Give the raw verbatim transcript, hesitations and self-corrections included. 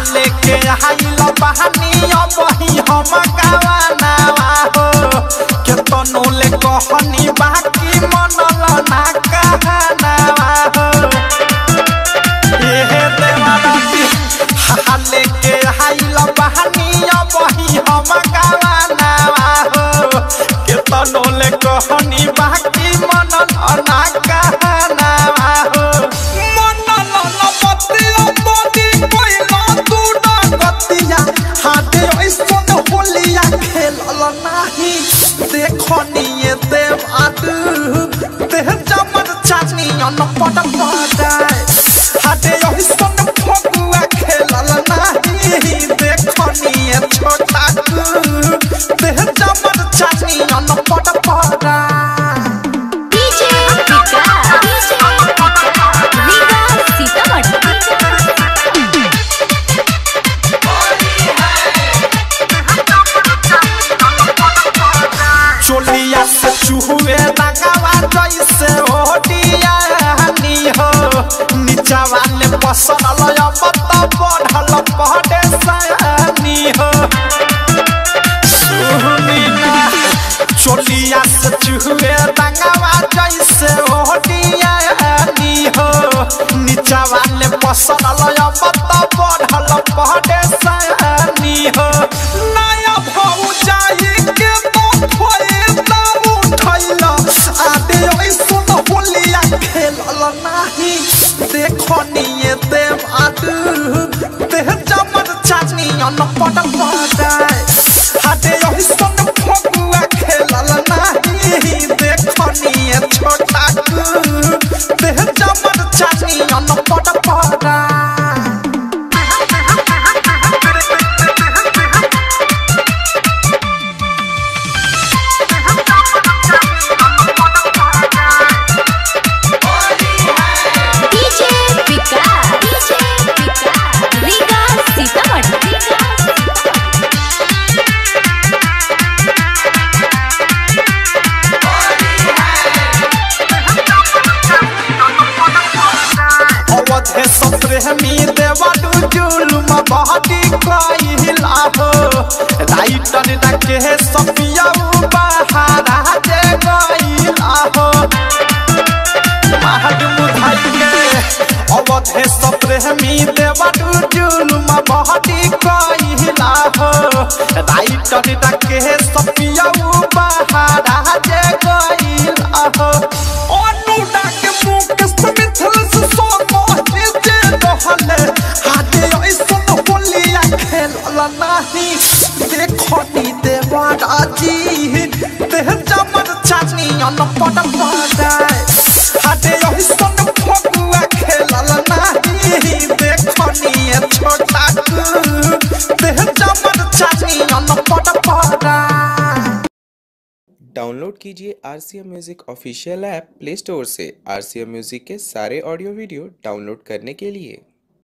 लेके आइल बहानी अब ही हम गावानावा हो के तनो ले कहनी बाकी मनल ना कहनावा हो ये देवाना हा लेके आइल बहानी अब ही हम गावानावा हो के तनो ले कहनी बाकी मनल ना कहनावा हो देखनिए देव आदू देह जमर चाचनी अन पट पटाय हाथे यही सन फगुआ खेलल नाही देखनिए छोटा देह जमर चाचनी अन पट पटाय डीजे पिका डीजे पिका रीगा सीतामढ़ी चोलिया से चूहे रंगावा जैसे ओडिया हनी हो नीचा वाले पसरल अब तो बढ़ल पड़े सनी हो सुनी ना चोलिया से चूहे रंगावा जैसे ओडिया हनी हो नीचा वाले पसरल अब तो बढ़ल पड़े सनी हो नया भौ जाई के देखनिए देव आदू देह जमर चाचनी अन पट पटाय हाथे यही सन फगुआ खेलल नाही देखनिए छोटा देह जमर चाचनी अन पट पटाय प्रेमी देवाडू जुलुम बहती कहिला हो राइटर डके सपिया बहारा जे गइला हो महड मुधाई के अवधे सब प्रेमी देवाडू जुलुम बहती कहिला हो राइटर डके सपिया बहारा जे गइला हो अनु डके मुख समिथल सो हाथे ऐसन होलिया खेलल नाही देखनी देवारा जी देह जमर चाचनी अन पट पटाय हाथे ऐसन फगुआ खेलल नाही देखनी छोटा देह जमर चाचनी अन पट पटाय। डाउनलोड कीजिए RCM music official app play store से। आरसीएम म्यूजिक के सारे ऑडियो वीडियो डाउनलोड करने के लिए